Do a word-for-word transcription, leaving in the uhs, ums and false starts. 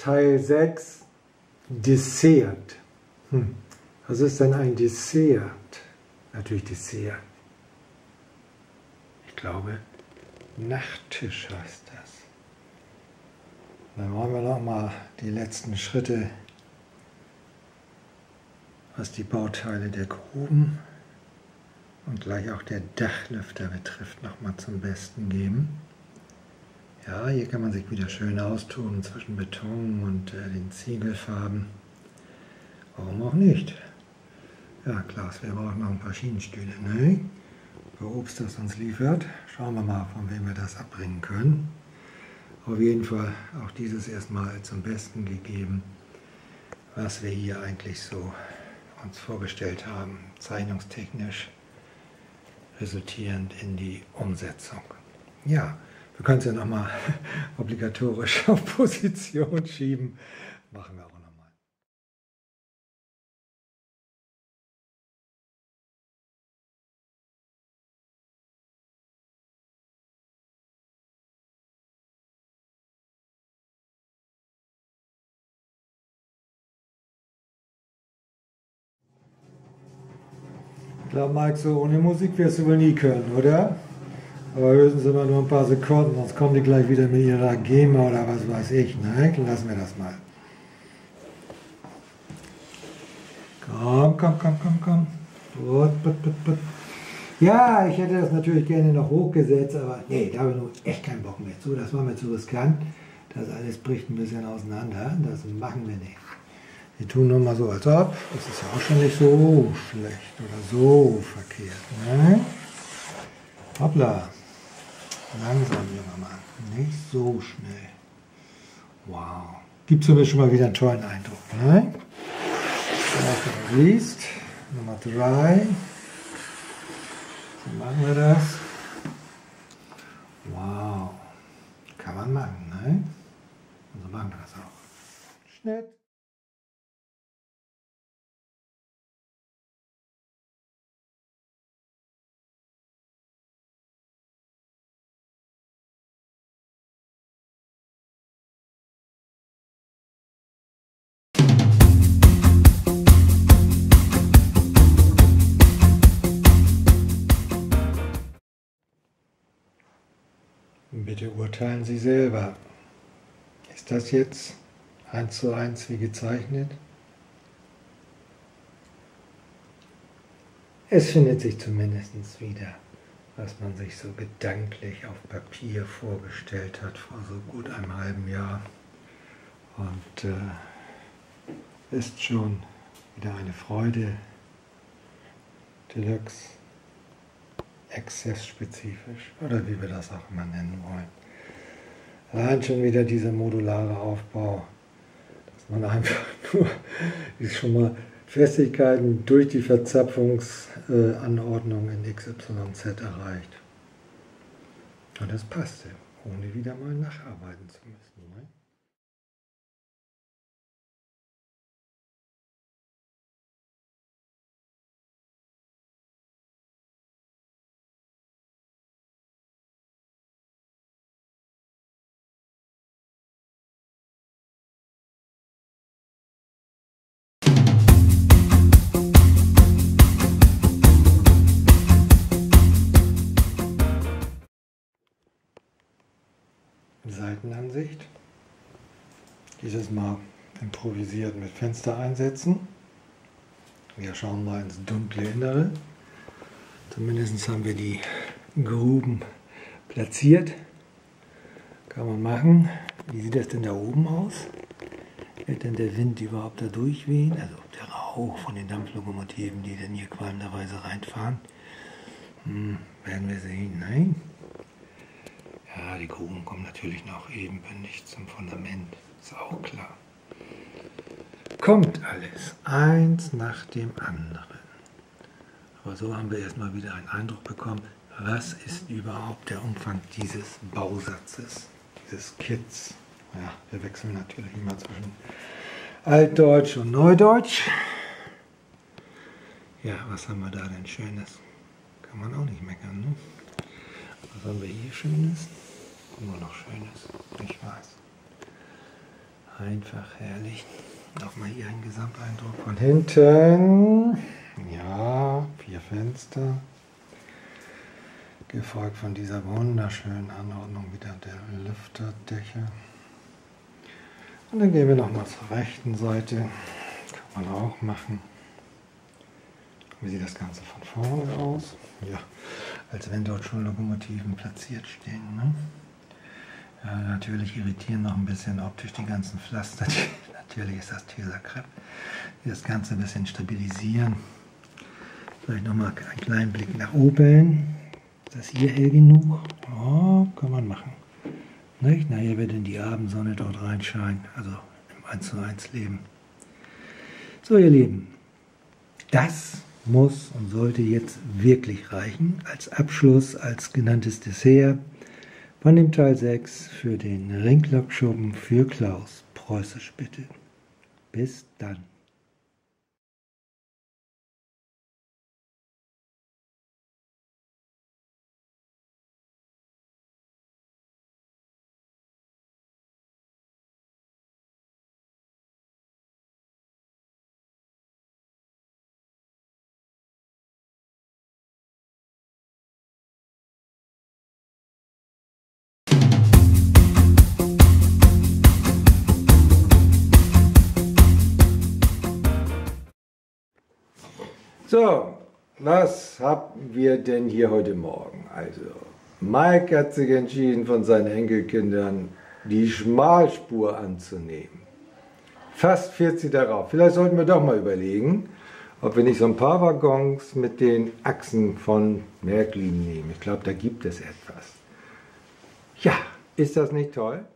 Teil sechs, Dessert. Hm. Was ist denn ein Dessert? Natürlich Dessert. Ich glaube, Nachtisch heißt das. Dann wollen wir noch mal die letzten Schritte, was die Bauteile der Gruben und gleich auch der Dachlüfter betrifft, noch mal zum Besten geben. Ja, hier kann man sich wieder schön austoben zwischen Beton und äh, den Ziegelfarben. Warum auch nicht? Ja, Klaus, wir brauchen noch ein paar Schienenstühle, ne? Für Obst, das uns liefert. Schauen wir mal, von wem wir das abbringen können. Auf jeden Fall auch dieses erstmal zum Besten gegeben, was wir hier eigentlich so uns vorgestellt haben, zeichnungstechnisch resultierend in die Umsetzung. Ja, wir können es ja nochmal obligatorisch auf Position schieben. Machen wir auch nochmal. Ich glaube, Mike, so ohne Musik wirst du wohl nie können, oder? Aber höchstens immer nur ein paar Sekunden, sonst kommen die gleich wieder mit ihrer GEMA oder was weiß ich. Ne? Lassen wir das mal. Komm, komm, komm, komm, komm. Put, put, put, put. Ja, ich hätte das natürlich gerne noch hochgesetzt, aber nee, da habe ich nun echt keinen Bock mehr zu. Das war mir zu riskant. Das alles bricht ein bisschen auseinander. Das machen wir nicht. Wir tun nur mal so, als ob. Das ist ja auch schon nicht so schlecht oder so verkehrt. Ne? Hoppla. Langsam, junger Mann. Nicht so schnell. Wow. Gibt zumindest schon mal wieder einen tollen Eindruck. Ne? Last but not least. Nummer drei. So machen wir das. Wow. Kann man machen, ne? Und so machen wir das auch. Schnitt. Bitte urteilen Sie selber. Ist das jetzt eins zu eins wie gezeichnet? Es findet sich zumindest wieder, was man sich so gedanklich auf Papier vorgestellt hat vor so gut einem halben Jahr. Und äh, ist schon wieder eine Freude. Deluxe. Exzessspezifisch oder wie wir das auch immer nennen wollen. Allein schon wieder dieser modulare Aufbau, dass man einfach nur schon mal Festigkeiten durch die Verzapfungsanordnung in X Y Z erreicht. Und das passte, ohne wieder mal nacharbeiten zu müssen. Ne? Seitenansicht. Dieses Mal improvisiert mit Fenster einsetzen. Wir schauen mal ins dunkle Innere. Zumindest haben wir die Gruben platziert. Kann man machen. Wie sieht das denn da oben aus? Wird denn der Wind überhaupt da durchwehen? Also der Rauch von den Dampflokomotiven, die denn hier qualmenderweise reinfahren. Hm, werden wir sehen. Nein? Ja, die Gruben kommen natürlich noch ebenbündig zum Fundament, ist auch klar. Kommt alles, eins nach dem anderen. Aber so haben wir erstmal wieder einen Eindruck bekommen, was ist überhaupt der Umfang dieses Bausatzes, dieses Kits. Ja, wir wechseln natürlich immer zwischen Altdeutsch und Neudeutsch. Ja, was haben wir da denn Schönes? Kann man auch nicht meckern, ne? Was haben wir hier Schönes? Nur noch Schönes, ich weiß. Einfach herrlich. Nochmal hier ein Gesamteindruck von hinten. Ja, vier Fenster. Gefolgt von dieser wunderschönen Anordnung wieder der Lüfterdächer. Und dann gehen wir nochmal zur rechten Seite. Kann man auch machen. Wie sieht das Ganze von vorne aus? Ja, als wenn dort schon Lokomotiven platziert stehen. Ne? Ja, natürlich irritieren noch ein bisschen optisch die ganzen Pflaster. Natürlich ist das Tesakrepp. Das Ganze ein bisschen stabilisieren. Vielleicht nochmal einen kleinen Blick nach oben. Ist das hier hell genug? Oh, kann man machen. Nicht? Nachher wird in die Abendsonne dort reinscheinen. Also im eins zu eins Leben. So, ihr Lieben. Das muss und sollte jetzt wirklich reichen. Als Abschluss, als genanntes Dessert von dem Teil sechs für den Ringlockschuppen für Klaus. Preußisch bitte. Bis dann. So, was haben wir denn hier heute Morgen? Also, Mike hat sich entschieden, von seinen Enkelkindern die Schmalspur anzunehmen. Fast vierzig darauf. Vielleicht sollten wir doch mal überlegen, ob wir nicht so ein paar Waggons mit den Achsen von Märklin nehmen. Ich glaube, da gibt es etwas. Ja, ist das nicht toll?